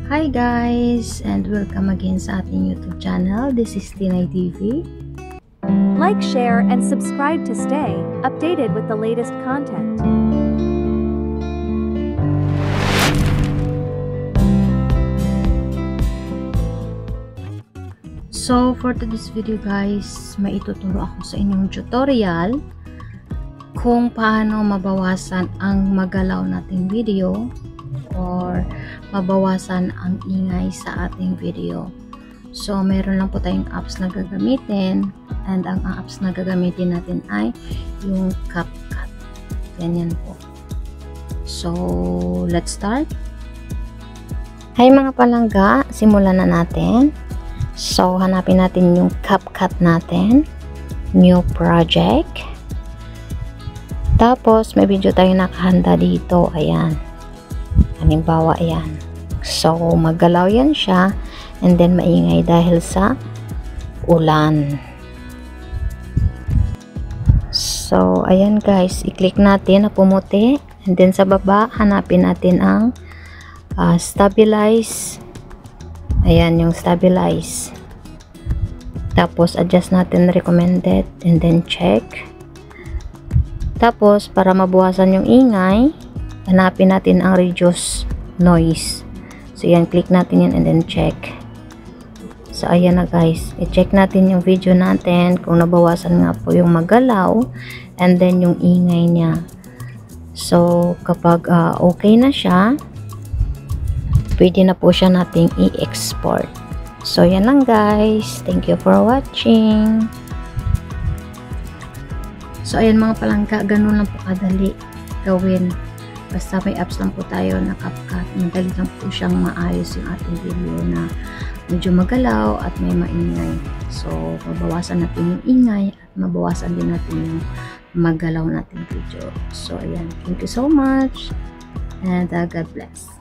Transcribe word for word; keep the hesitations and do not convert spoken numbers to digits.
Hi guys, and welcome again sa ating YouTube channel. This is Tinay T V. Like, share, and subscribe to stay updated with the latest content. So, for today's video guys, maituturo ako sa inyong tutorial kung paano mabawasan ang magalaw nating video or mabawasan ang ingay sa ating video. So, meron lang po tayong apps na gagamitin, and ang apps na gagamitin natin ay yung CapCut. Ganyan po. So, let's start. Hi mga palangga, simulan na natin. So, hanapin natin yung CapCut natin. New project. Tapos, may video tayo nakahanda dito. Ayan. Halimbawa, ayan. So, maggalaw yan siya. And then, maingay dahil sa ulan. So, ayan guys. I-click natin na pumuti. And then, sa baba, hanapin natin ang uh, stabilize. Ayan, yung stabilize. Tapos, adjust natin recommended. And then, check. Tapos, para mabawasan yung ingay, hanapin natin ang reduce noise. So, yan, click natin yan and then check. So, ayan na guys. I-check natin yung video natin kung nabawasan nga po yung magalaw and then yung ingay niya. So, kapag uh, okay na siya, pwede na po siya nating i-export. So, yan lang guys. Thank you for watching. So, ayan mga palangka, ganun lang po kadali gawin. Basta may apps lang po tayo na CapCut. Madali lang po siyang maayos yung ating video na medyo magalaw at may maingay. So, mabawasan natin yung ingay at mabawasan din natin yung magalaw nating video. So, ayan. Thank you so much and uh, God bless.